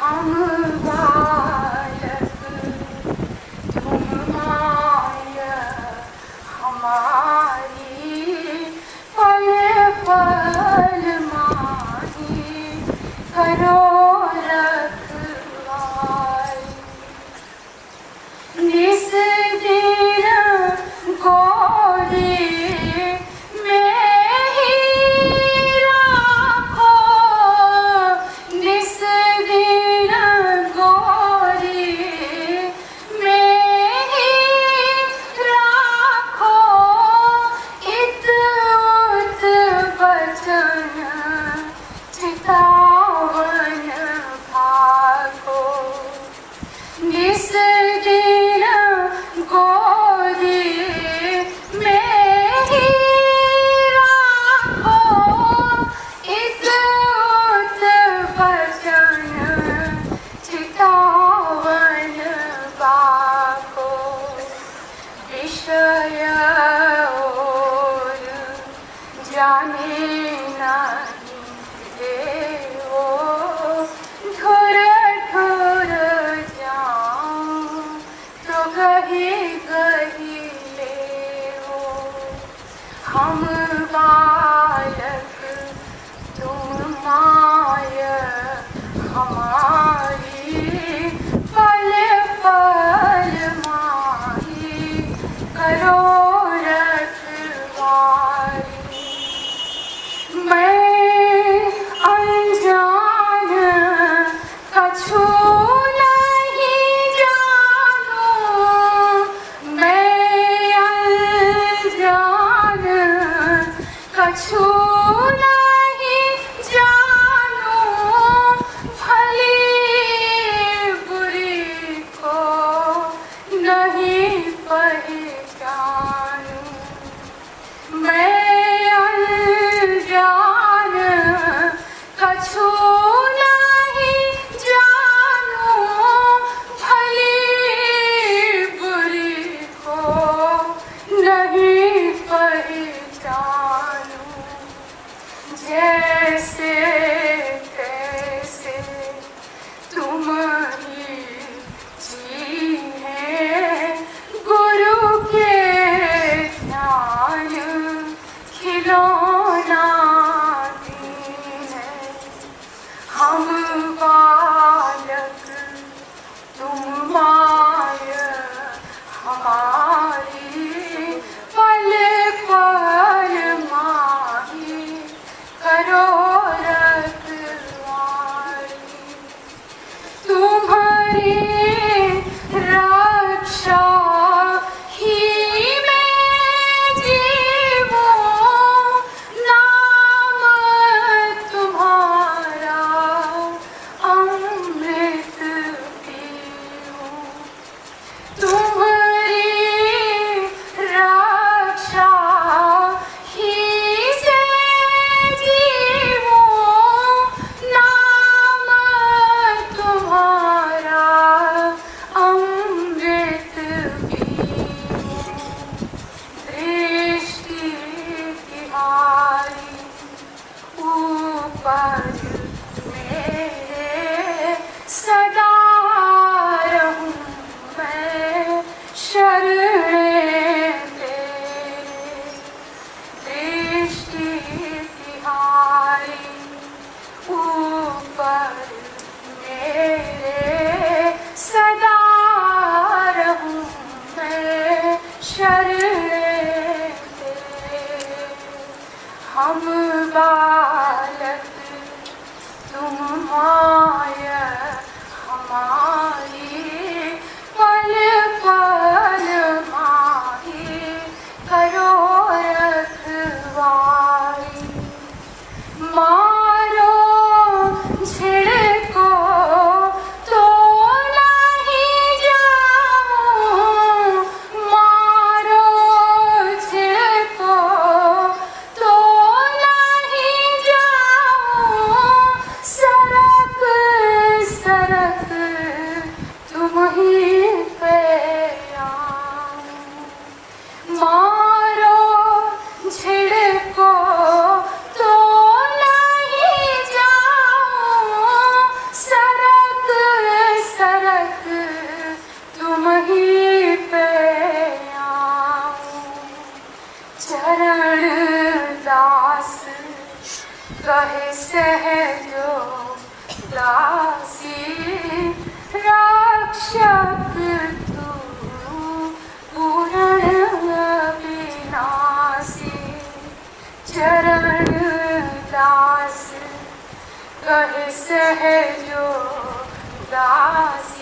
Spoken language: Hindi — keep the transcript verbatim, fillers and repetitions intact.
हम बालक तुम माया हमारी पल पल माही करो रखवारी। निस दिन गोदी में ही राखो, निस दिन गोदी में ही राखो, इत उत बचन चितावन भागो। निस दिन गोदी में ही राखो, इत उत बचन चितावन भागो। विषय और जाने नहीं देवो, ठुर ठुर जाऊं तो कहीं कहीं लेवो। हम बालक तुम माया हमारी पल पल माही करो रखवारी। मैं अनजान कछु नहीं जानूं, मैं अनजान कछु नहीं जानूं, भली बुरी को नहीं पहचानूं। मैं अनजान कछु नहीं जानूं, भली बुरी को नहीं पहचानूं। जैसे तैसे तुम ही जी हैं, गुरु के ध्यान खिलौना दीन है। हम बालक तुम माया हमारी पल पल माही करो रखवारी। तुम्हारी रक्षा ही मैं जीवूं, नाम तुम्हारा अमृत पीऊं। तुम्हारी रक्षा ही से जीवूं, नाम तुम्हारा अमृत पीऊं। दृष्टि तिहारी ऊपर मेरे सदा रहूं मैं शरणें तेरे। दृष्टि तिहारी ऊपर मेरे सदा रहूं मैं शरणें तेरे। हम बालक तुम माया दासी रक्षक तू पूर्ण विनाशी चरण दास कहे सहजो दास